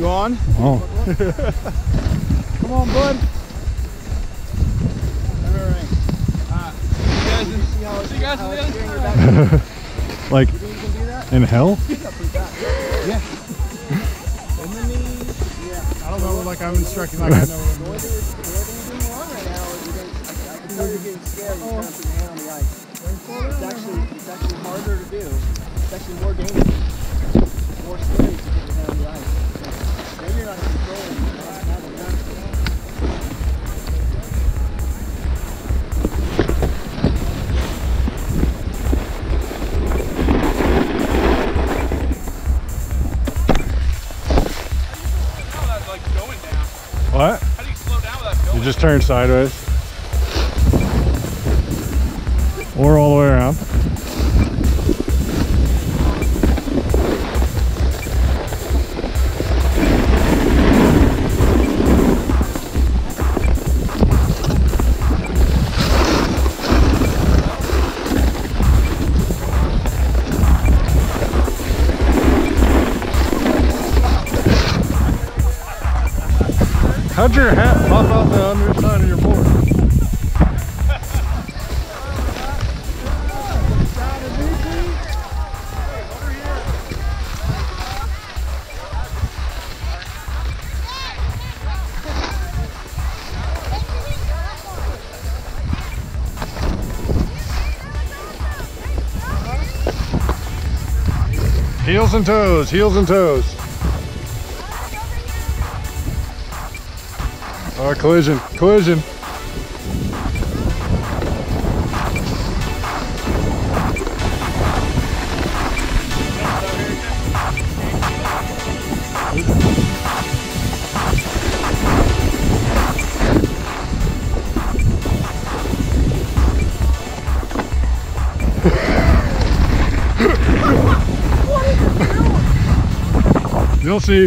You on? Oh. Come on, bud. Alright. See you guys in the other side. Like You think you can do that? in hell? Yeah. In the knees. Yeah. I don't know, like I'm instructing like I know what I'm doing. Whether you're doing wrong right now or you're getting, I can tell you're getting scared. You're trying to put your hand on the ice. It's actually harder to do. It's actually more dangerous. More scary to put your hand on the ice. Maybe you're not in control. What? How do you slow down without going? You just turn sideways. Or all the way around. How'd your hat pop out the underside of your board? Heels and toes, heels and toes. Collision, collision. You'll see.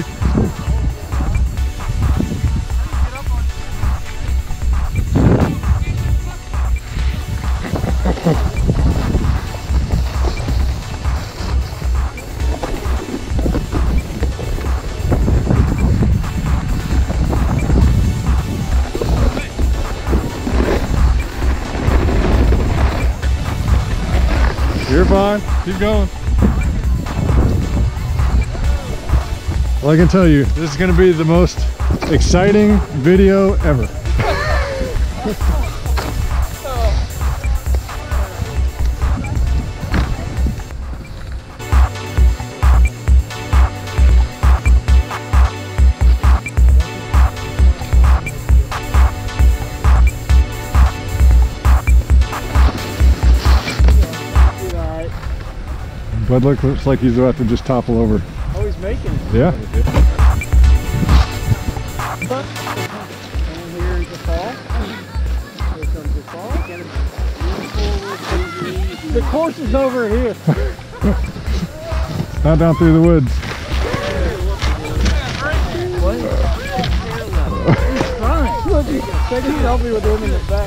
You're fine. Keep going. Well, I can tell you, this is going to be the most exciting video ever. Bud looks like he's about to just topple over. Oh, he's making it. Yeah. And here's the fall. Here comes the fall. The course is over here. Not down through the woods. What? He's fine. Look, take a selfie with him in the back.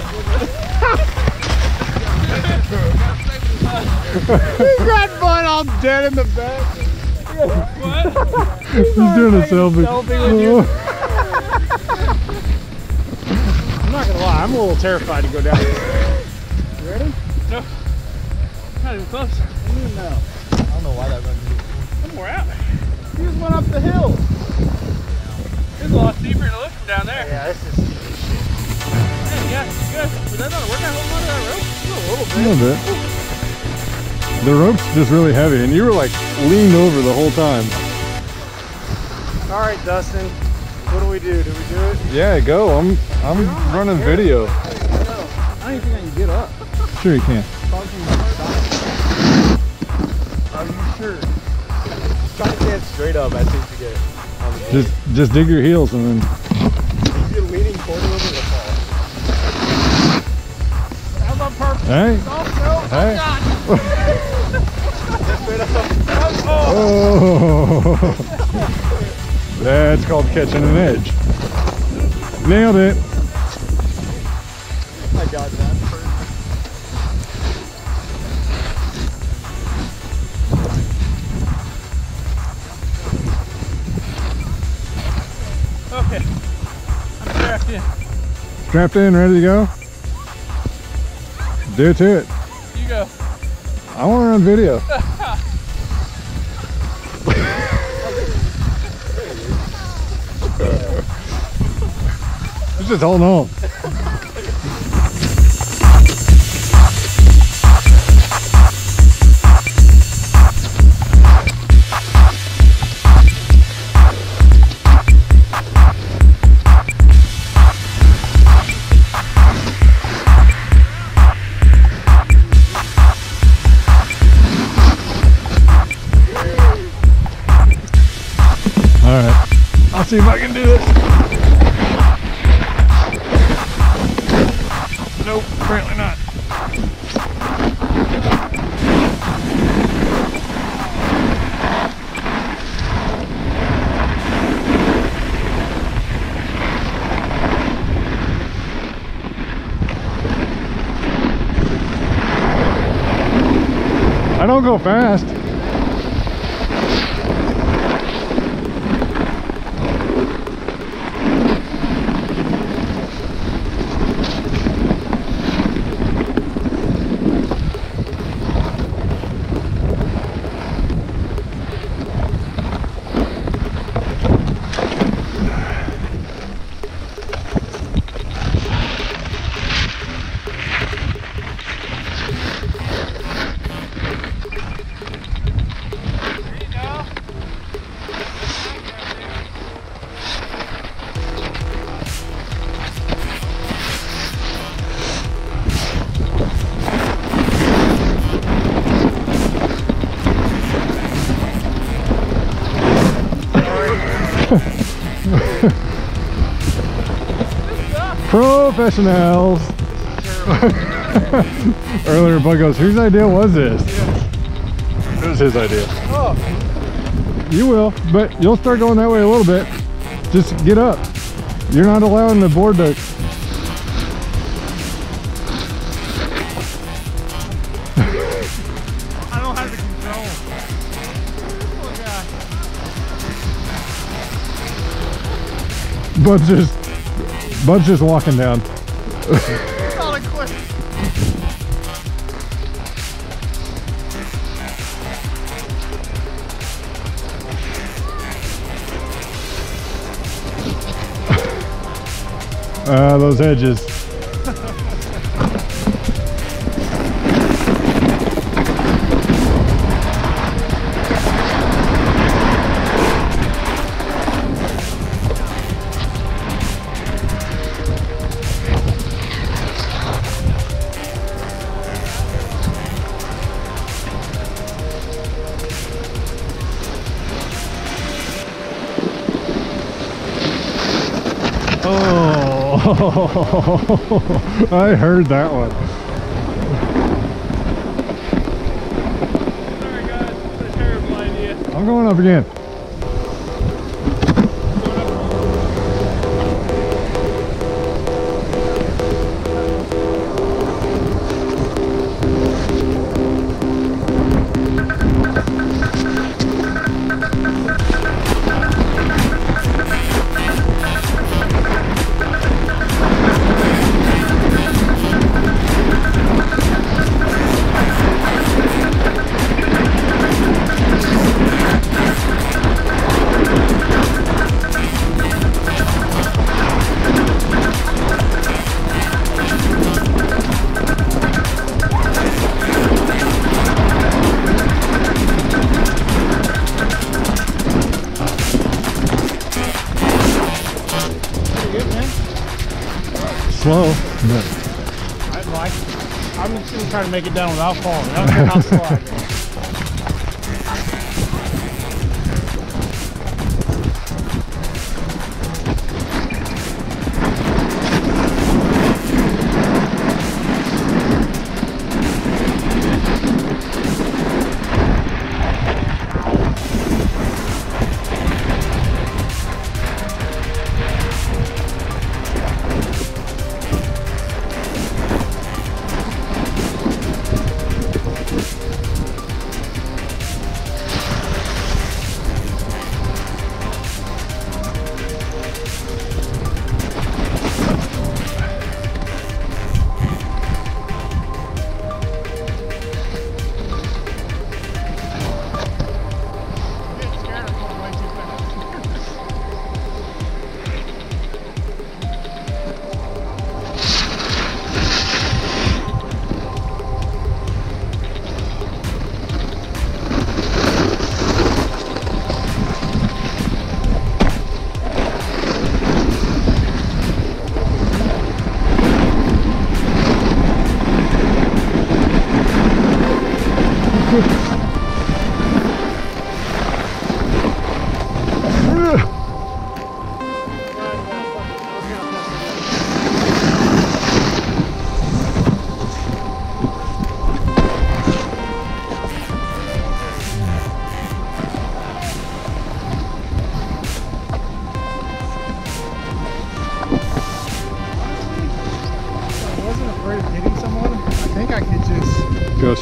He's got fun all dead in the back. What? He's doing a selfie. With you. I'm not gonna lie, I'm a little terrified to go down here. You ready? No. Not even close. What do you mean no? I don't know why that runs. I'm more out. You just went up the hill. It's a lot steeper to look from down there. Yeah, this is steep as shit. Yeah, you guys, was that not a workout holding onto that rope? A little bit. A little bit. The rope's just really heavy, and you were like leaned over the whole time. All right, Dustin. What do we do? Do we do it? Yeah, go. I'm running video. I don't even think I can get up. Sure you can. Are you sure? Try to stand straight up. I think to get on the Just dig your heels and then. You're leaning forward a little bit to fall. That was on purpose. Hey. Oh, no. Hey. Oh. That's called catching an edge. Nailed it. I got that. Strapped in, ready to go? Do it to it. You go. I want to run video. Just holding on. All right, I'll see if I can do it. Nope, apparently not. I don't go fast. Professionals. Earlier, Bud goes, whose idea was this? Yeah. It was his idea. Oh. You will, but you'll start going that way a little bit. Just get up. You're not allowing the board to... I don't have the control. Oh, God. Bud's just walking down. It's not a quick. Those edges. Oh, I heard that one. Sorry guys, what a terrible idea. I'm going up again. Slow, but I'm just gonna try to make it down without falling. I don't care how slow I go.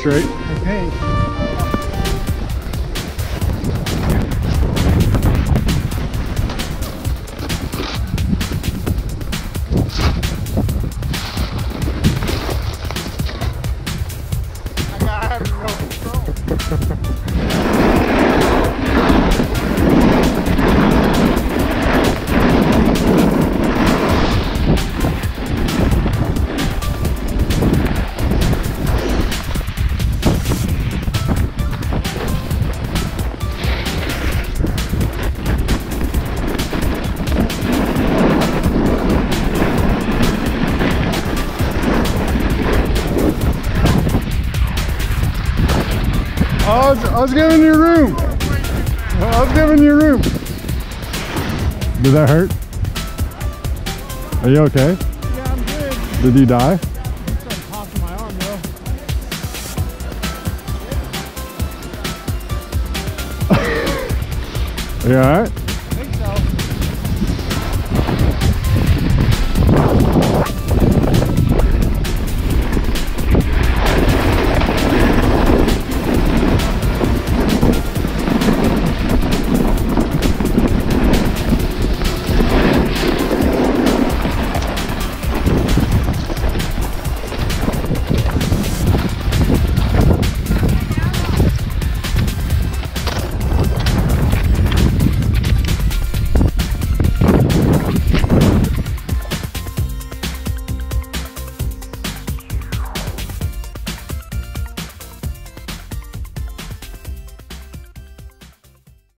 straight. Okay. I have no control. I was giving you room. I was giving you room. Did that hurt? Are you okay? Yeah, I'm good. Did you die? I'm starting to pop in my arm though. Are you alright?